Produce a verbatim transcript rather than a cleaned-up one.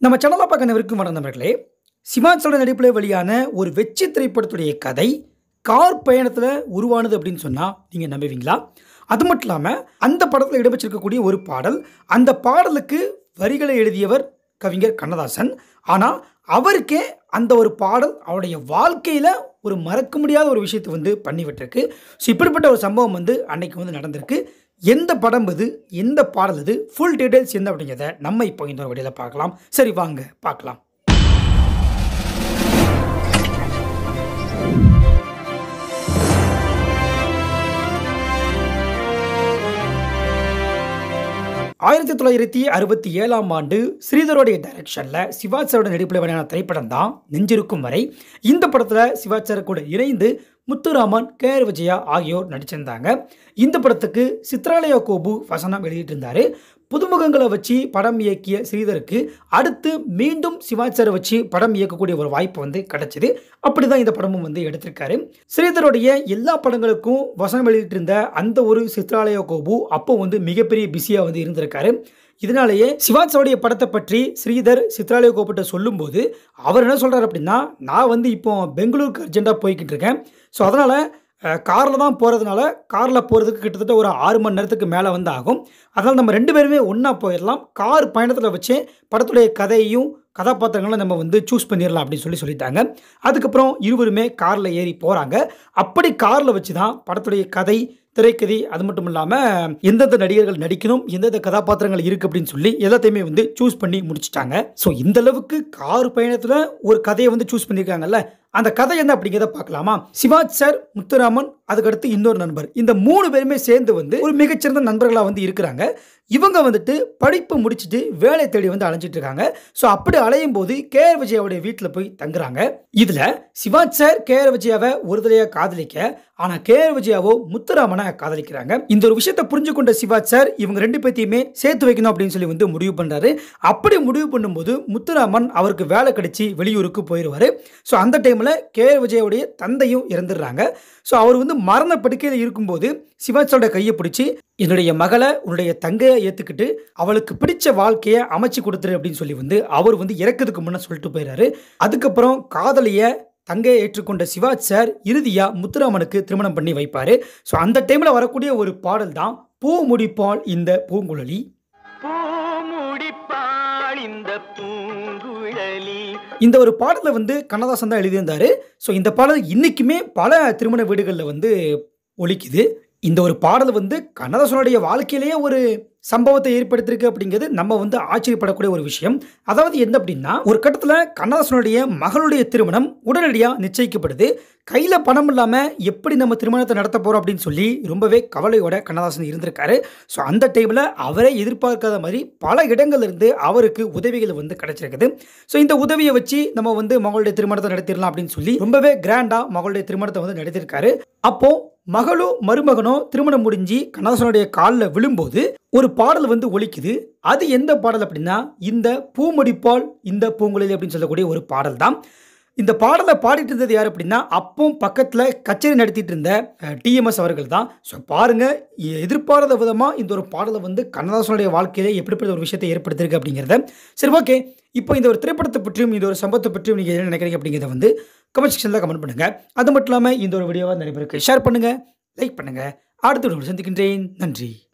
நம்ம சேனலை பார்க்க அனைவருக்கும் வணக்கம் நண்பர்களே. சிவாஜியோட நடிப்பில் வெளியான ஒரு வெற்றி திரைப்படத்துடைய கதை கார் பயணத்தில் உருவானது அப்படின்னு சொன்னால் நீங்கள் நம்புவீங்களா? அது மட்டும் இல்லாமல் அந்த படத்தில் இடம்பெற்றிருக்கக்கூடிய ஒரு பாடல், அந்த பாடலுக்கு வரிகளை எழுதியவர் கவிஞர் கண்ணதாசன். ஆனால் அவருக்கே அந்த ஒரு பாடல் அவருடைய வாழ்க்கையில் ஒரு மறக்க முடியாத ஒரு விஷயத்தை வந்து பண்ணிவிட்டிருக்கு. ஸோ இப்படிப்பட்ட ஒரு சம்பவம் வந்து அன்னைக்கு வந்து நடந்திருக்கு. எந்த படம் இது, எந்த பாடல் இது, ஃபுல் டீடைல்ஸ் என்ன அப்படிங்கிறத நம்ம இப்போ இந்த ஒரு வீடியோவில் பார்க்கலாம். சரி வாங்க பார்க்கலாம். ஆயிரத்தி தொள்ளாயிரத்தி அறுபத்தி ஏழாம் ஆண்டு ஸ்ரீதரோடைய டைரக்ஷனில் சிவாஜி சாரோட நடிப்பில் வெளியான திரைப்படம் தான் நெஞ்சிருக்கும் வரை. இந்த படத்தில் சிவாஜி சார் கூட இணைந்து முத்துராமன், கே ஆர் விஜயா ஆகியோர் நடிச்சிருந்தாங்க. இந்த படத்துக்கு சித்ராலயா கோபு வசனம் எழுதிட்டு இருந்தார். புதுமுகங்களை வச்சு படம் இயக்கிய ஸ்ரீதருக்கு அடுத்து மீண்டும் சிவாஜி சாரை வச்சு படம் இயக்கக்கூடிய ஒரு வாய்ப்பு வந்து கிடைச்சிது. அப்படி தான் இந்த படமும் வந்து எடுத்திருக்காரு. ஸ்ரீதருடைய எல்லா படங்களுக்கும் வசனம் எழுதிட்டு இருந்த அந்த ஒரு சித்ராலயா கோபு அப்போ வந்து மிகப்பெரிய பிஸியாக வந்து இருந்திருக்காரு. இதனாலேயே சிவாஜியோடைய படத்தை பற்றி ஸ்ரீதர் சித்ராலயா கோபுட்ட சொல்லும்போது அவர் என்ன சொல்கிறார் அப்படின்னா, நான் வந்து இப்போ பெங்களூருக்கு அர்ஜென்ட்டாக போய்கிட்டு இருக்கேன். ஸோ அதனால் காரில் தான் போகிறதுனால காரில் போகிறதுக்கு கிட்டத்தட்ட ஒரு ஆறு மணி நேரத்துக்கு மேலே வந்து ஆகும். அதனால் நம்ம ரெண்டு பேருமே ஒன்றா போயிடலாம். கார் பயணத்தில் வச்சு படத்துடைய கதையையும் கதாபாத்திரங்களை நம்ம வந்து சூஸ் பண்ணிடலாம் அப்படின்னு சொல்லி சொல்லிட்டாங்க. அதுக்கப்புறம் இருவருமே காரில் ஏறி போகிறாங்க. அப்படி காரில் வச்சு தான் படத்துடைய கதை, திரைக்கதை, அது மட்டும் இல்லாமல் எந்தெந்த நடிகர்கள் நடிக்கணும், எந்தெந்த கதாபாத்திரங்கள் இருக்குது அப்படின்னு சொல்லி எல்லாத்தையுமே வந்து சூஸ் பண்ணி முடிச்சுட்டாங்க. ஸோ இந்த அளவுக்கு கார் பயணத்தில் ஒரு கதையை வந்து சூஸ் பண்ணியிருக்காங்கல்ல, அந்த கதை என்ன அப்படிங்கிறத பார்க்கலாமா? சிவாஜி சார், முத்துராமன், அதுக்கடுத்து இன்னொரு நண்பர், இந்த மூணு பேருமே சேர்ந்து வந்து ஒரு மிகச்சிறந்த நண்பர்களாக வந்து இருக்கிறாங்க. இவங்க வந்துட்டு படிப்பு முடிச்சுட்டு வேலை தேடி வந்து அலைஞ்சிட்டு இருக்காங்க. ஸோ அப்படி அலையும் போது கே ஆர் விஜயாவுடைய வீட்டில் போய் தங்குறாங்க. இதில் சிவாஜி சார் கே ஆர் விஜயாவை ஒரு தடையாக காதலிக்க, ஆனால் கே ஆர் விஜயாவோ முத்துராமனை காதலிக்கிறாங்க. இந்த ஒரு விஷயத்தை புரிஞ்சு கொண்ட சிவாஜி சார் இவங்க ரெண்டு பேர்த்தையுமே சேர்த்து வைக்கணும் அப்படின்னு சொல்லி வந்து முடிவு பண்ணுறாரு. அப்படி முடிவு பண்ணும்போது முத்துராமன் அவருக்கு வேலை கிடைச்சி வெளியூருக்கு போயிடுவார். ஸோ அந்த டைமில் கே ஆர் விஜயாவுடைய தந்தையும் இறந்துடுறாங்க. ஸோ அவர் வந்து மரண படுக்கையில் இருக்கும்போது சிவாஜியோட கையை பிடிச்சி, என்னுடைய மகளை உன்னுடைய தங்கையை ஏற்றுக்கிட்டு அவளுக்கு பிடிச்ச வாழ்க்கையை அமைச்சு கொடுத்துரு அப்படின்னு சொல்லி வந்து அவர் வந்து இறக்கிறதுக்கு முன்னே சொல்லிட்டு போயிடுறாரு. அதுக்கப்புறம் காதலியை தங்கையை ஏற்றுக்கொண்ட சிவாஜி சார் இறுதியாக முத்துராமனுக்கு திருமணம் பண்ணி வைப்பார். ஸோ அந்த டைமில் வரக்கூடிய ஒரு பாடல் தான் பூ முடிப்பால் இந்த பூங்குழலி. இந்த ஒரு பாடலை வந்து கண்ணதாசன் தான் எழுதியிருந்தாரு. ஸோ இந்த பாடல் இன்னைக்குமே பல திருமண வீடுகளில் வந்து ஒலிக்குது. இந்த ஒரு பாடல் வந்து கண்ணதாசனுடைய வாழ்க்கையிலேயே ஒரு சம்பவத்தை ஏற்படுத்தியிருக்கு அப்படிங்கிறது நம்ம வந்து ஆச்சரியப்படக்கூடிய ஒரு விஷயம். அதாவது என்ன அப்படின்னா, ஒரு கட்டத்தில் கண்ணதாசனுடைய மகளுடைய திருமணம் உடனடியாக நிச்சயிக்கப்படுது. கையில் பணம் இல்லாமல் எப்படி நம்ம திருமணத்தை நடத்த போகிறோம் அப்படின்னு சொல்லி ரொம்பவே கவலையோட கண்ணதாசன் இருந்திருக்காரு. ஸோ அந்த டைமில் அவரே எதிர்பார்க்காத மாதிரி பல இடங்கள்லேருந்து அவருக்கு உதவிகள் வந்து கிடைச்சிருக்குது. ஸோ இந்த உதவியை வச்சு நம்ம வந்து மகளுடைய திருமணத்தை நடத்திடலாம் அப்படின்னு சொல்லி ரொம்பவே கிராண்டாக மகளுடைய திருமணத்தை வந்து நடத்தியிருக்காரு. அப்போ மகளும் மருமகனும் திருமணம் முடிஞ்சு கண்ணதாசனுடைய காலில் விழும்போது ஒரு பாடல் வந்து ஒலிக்குது. அது எந்த பாடல் அப்படின்னா, இந்த பூமுடிப்பால் இந்த பூங்குழலி அப்படின்னு சொல்லக்கூடிய ஒரு பாடல் தான். இந்த பாடலை பாடிட்டு இருந்தது யார் அப்படின்னா, அப்போ பக்கத்தில் கச்சேரி நடத்திட்டு இருந்த டிஎம்எஸ் அவர்கள் தான். ஸோ பாருங்கள், எதிர்பாராத விதமாக இந்த ஒரு பாடலை வந்து கண்ணதாசனுடைய வாழ்க்கையிலே எப்படிப்பட்ட ஒரு விஷயத்தை ஏற்படுத்தியிருக்கு அப்படிங்கிறத. சரி, ஓகே, இப்போ இந்த ஒரு திரைப்படத்தை பற்றியும் இந்த ஒரு சம்பவத்தை பற்றியும் நீங்கள் என்ன நினைக்கிறீங்க அப்படிங்கிறத வந்து கமெண்ட் செக்ஷனில் கமெண்ட் பண்ணுங்கள். அது மட்டும் இல்லாமல் இந்த ஒரு வீடியோவை நிறைய பேருக்கு ஷேர் பண்ணுங்கள், லைக் பண்ணுங்கள். அடுத்த வீடியோவில் சந்திக்கின்றேன். நன்றி.